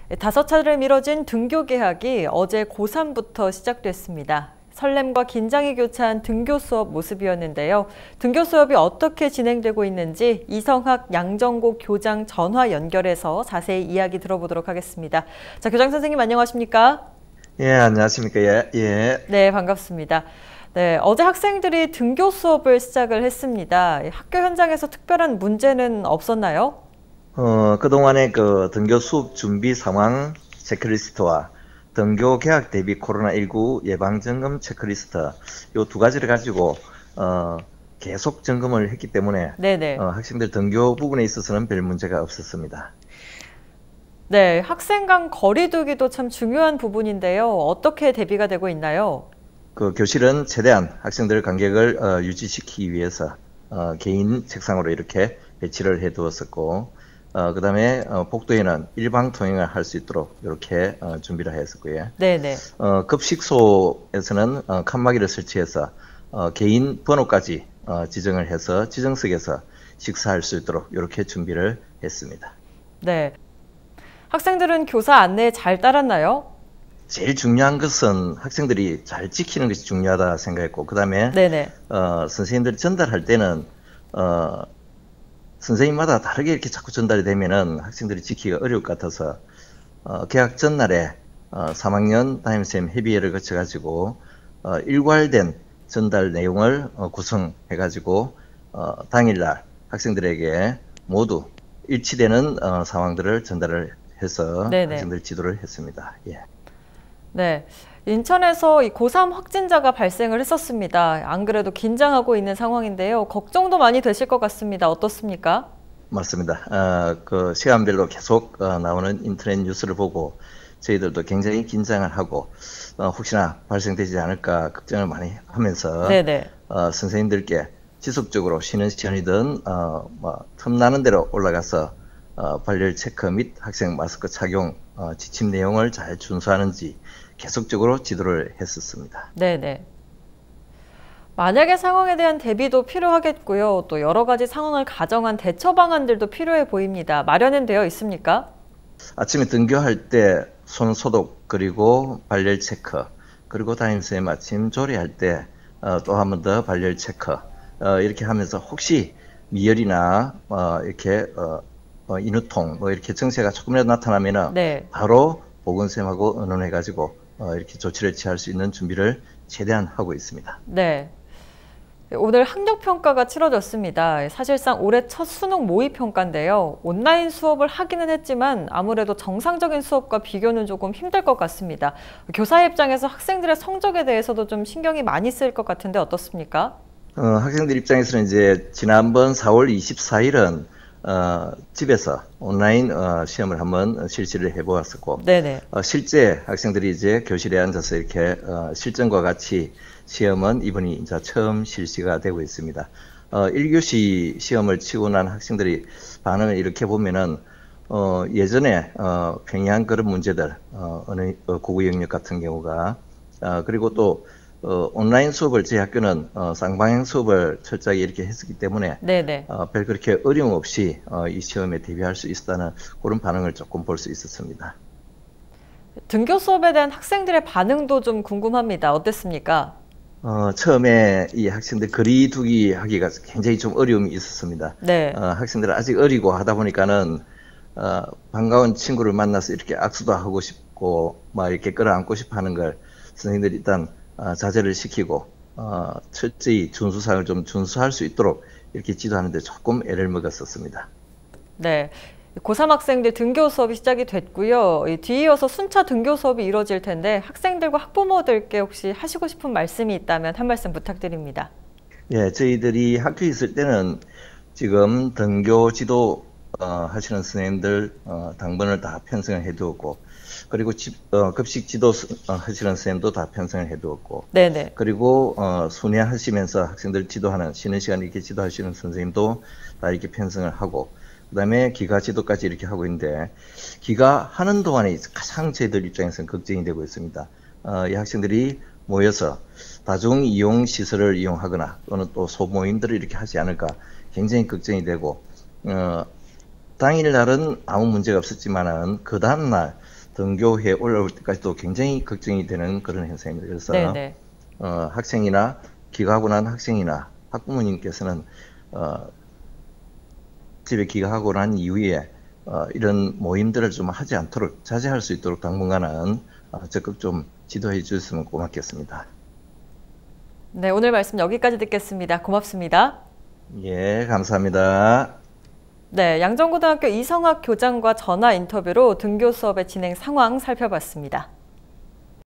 다섯 차례를 미뤄진 등교 개학이 어제 고3부터 시작됐습니다. 설렘과 긴장이 교차한 등교 수업 모습이었는데요. 등교 수업이 어떻게 진행되고 있는지 이성학 양정고 교장 전화 연결해서 자세히 이야기 들어보도록 하겠습니다. 자, 교장 선생님 안녕하십니까? 예, 안녕하십니까? 예. 네, 반갑습니다. 네, 어제 학생들이 등교 수업을 시작을 했습니다. 학교 현장에서 특별한 문제는 없었나요? 그동안의 그 등교 수업 준비 상황 체크리스트와 등교 개학 대비 코로나19 예방 점검 체크리스트 요 두 가지를 가지고 계속 점검을 했기 때문에 네네. 학생들 등교 부분에 있어서는 별 문제가 없었습니다. 네, 학생 간 거리 두기도 참 중요한 부분인데요. 어떻게 대비가 되고 있나요? 그 교실은 최대한 학생들 간격을 유지시키기 위해서 개인 책상으로 이렇게 배치를 해 두었었고 그 다음에 복도에는 일방 통행을 할 수 있도록 이렇게 준비를 했었고요. 네네. 급식소에서는 칸막이를 설치해서 개인 번호까지 지정을 해서 지정석에서 식사할 수 있도록 이렇게 준비를 했습니다. 네. 학생들은 교사 안내에 잘 따랐나요? 제일 중요한 것은 학생들이 잘 지키는 것이 중요하다 생각했고, 그 다음에 네네. 선생님들이 전달할 때는 선생님마다 다르게 이렇게 자꾸 전달이 되면은 학생들이 지키기가 어려울 것 같아서 개학 전날에 3학년 담임쌤 협의회를 거쳐가지고 일괄된 전달 내용을 구성해가지고 당일날 학생들에게 모두 일치되는 상황들을 전달을 해서 네네. 학생들 지도를 했습니다. 예. 네. 인천에서 이 고3 확진자가 발생을 했었습니다. 안 그래도 긴장하고 있는 상황인데요. 걱정도 많이 되실 것 같습니다. 어떻습니까? 맞습니다. 그 시간별로 계속 나오는 인터넷 뉴스를 보고 저희들도 굉장히 긴장을 하고 혹시나 발생되지 않을까 걱정을 많이 하면서 네네. 선생님들께 지속적으로 쉬는 시간이든 틈나는 대로 올라가서 발열 체크 및 학생 마스크 착용 지침 내용을 잘 준수하는지 계속적으로 지도를 했었습니다. 네네. 만약의 상황에 대한 대비도 필요하겠고요. 또 여러 가지 상황을 가정한 대처 방안들도 필요해 보입니다. 마련은 되어 있습니까? 아침에 등교할 때 손 소독 그리고 발열 체크 그리고 담임선생님 아침 조리할 때 또 한 번 더 발열 체크 이렇게 하면서 혹시 미열이나 이렇게 인후통 이렇게 증세가 조금이라도 나타나면은 네. 바로 보건쌤하고 의논해가지고 이렇게 조치를 취할 수 있는 준비를 최대한 하고 있습니다. 네. 오늘 학력평가가 치러졌습니다. 사실상 올해 첫 수능 모의평가인데요. 온라인 수업을 하기는 했지만 아무래도 정상적인 수업과 비교는 조금 힘들 것 같습니다. 교사의 입장에서 학생들의 성적에 대해서도 좀 신경이 많이 쓰일 것 같은데 어떻습니까? 학생들 입장에서는 이제 지난번 4월 24일은 집에서 온라인 시험을 한번 실시를 해보았었고, 네네. 실제 학생들이 이제 교실에 앉아서 이렇게 실전과 같이 시험은 이번이 이제 처음 실시가 되고 있습니다. 1교시 시험을 치고 난 학생들이 반응을 이렇게 보면은 예전에 평이한 그런 문제들, 국어 영역 같은 경우가 그리고 또 온라인 수업을 저희 학교는 쌍방향 수업을 철저하게 이렇게 했었기 때문에 네네. 별 그렇게 어려움 없이 이 시험에 대비할 수 있었다는 그런 반응을 조금 볼 수 있었습니다. 등교 수업에 대한 학생들의 반응도 좀 궁금합니다. 어땠습니까? 처음에 이 학생들 거리두기 하기가 굉장히 좀 어려움이 있었습니다. 네. 학생들은 아직 어리고 하다 보니까는 반가운 친구를 만나서 이렇게 악수도 하고 싶고 막 이렇게 끌어안고 싶어 하는 걸 선생님들이 일단 자제를 시키고 철저히 준수사항을 좀 준수할 수 있도록 이렇게 지도하는데 조금 애를 먹었었습니다. 네. 고3 학생들 등교 수업이 시작이 됐고요. 뒤이어서 순차 등교 수업이 이루어질 텐데 학생들과 학부모들께 혹시 하시고 싶은 말씀이 있다면 한 말씀 부탁드립니다. 예, 저희들이 학교에 있을 때는 지금 등교 지도 하시는 선생님들 당번을 다 편성을 해두었고 그리고 급식 지도 하시는 선생님도 다 편성을 해두었고 네네. 그리고 순회하시면서 학생들 지도하는 쉬는 시간 이렇게 지도하시는 선생님도 다 이렇게 편성을 하고 그 다음에 기가 지도까지 이렇게 하고 있는데 기가 하는 동안에 가장 저희들 입장에서는 걱정이 되고 있습니다. 이 학생들이 모여서 다중 이용 시설을 이용하거나 또는 또 소모임들을 이렇게 하지 않을까 굉장히 걱정이 되고 당일날은 아무 문제가 없었지만은 그 다음날 등교회에 올라올 때까지도 굉장히 걱정이 되는 그런 현상입니다. 그래서 네네. 학생이나 귀가하고 난 학생이나 학부모님께서는 집에 귀가하고 난 이후에 이런 모임들을 좀 하지 않도록 자제할 수 있도록 당분간은 적극 좀 지도해 주셨으면 고맙겠습니다. 네, 오늘 말씀 여기까지 듣겠습니다. 고맙습니다. 예, 감사합니다. 네, 양정고등학교 이성학 교장과 전화 인터뷰로 등교 수업의 진행 상황 살펴봤습니다.